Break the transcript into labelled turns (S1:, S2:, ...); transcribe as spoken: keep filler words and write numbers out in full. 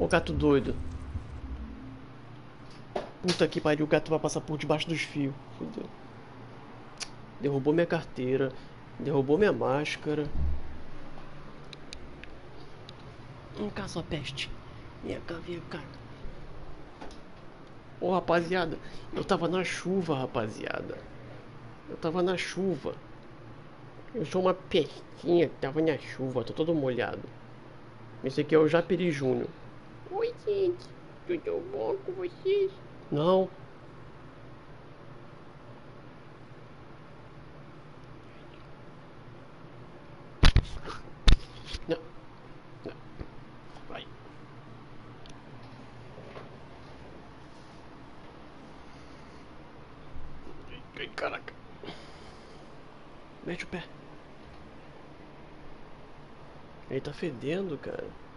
S1: gato doido. Puta que pariu, o gato vai passar por debaixo dos fios. Fudeu. Derrubou minha carteira. Derrubou minha máscara. Vem cá, sua peste. Vem cá, vem cá. Ô, oh, rapaziada. Eu tava na chuva, rapaziada. Eu tava na chuva. Eu sou uma pestinha que tava na chuva. Tô todo molhado. Esse aqui é o Japeri Júnior. Oi, gente. Tudo bom com vocês? Não. Não. Não. Vai. Ai, caraca. Mete o pé. Ele tá fedendo, cara.